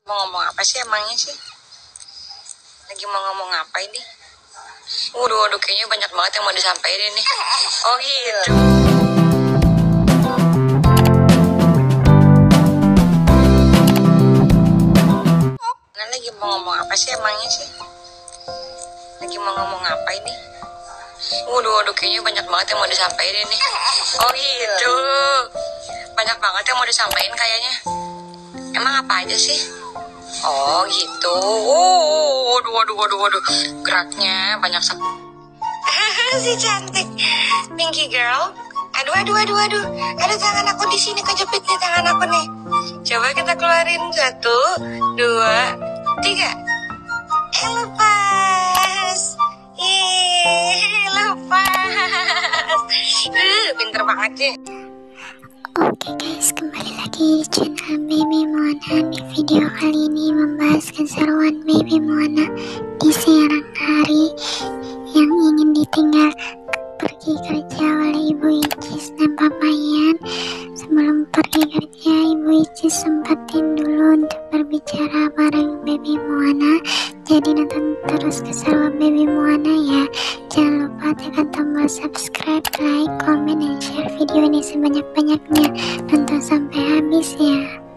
Mau ngomong apa sih emangnya sih? Lagi mau ngomong apa ini? Waduh, kayaknya banyak banget yang mau disampaikan ini. Oh gitu. Lagi mau ngomong apa sih emangnya sih? Lagi mau ngomong apa ini? Waduh, kayaknya banyak banget yang mau disampaikan ini. Oh gitu. Banyak banget yang mau disampaikan kayaknya. Emang apa aja sih? Oh gitu. Waduh. Geraknya banyak sekali. Si cantik Pinky girl. Aduh. Ada tangan aku di sini, kejepit nih tangan aku nih. Coba kita keluarin 1, 2, 3. Lepas. Lepas. Pinter banget sih. Oke guys, kembali lagi di channel Baby Moana. Di video kali ini membahas keseruan Baby Moana di siang hari yang ingin ditinggal pergi kerja oleh Ibu Icis dan Papayan. Sebelum pergi kerja, Ibu Icis sempetin dulu untuk berbicara bareng Baby Moana. Jadi nonton terus keseruan Baby Moana ya. Jangan lupa tekan tombol subscribe, like, komen, dan share video ini sebanyak-banyaknya. Nonton sampai habis ya.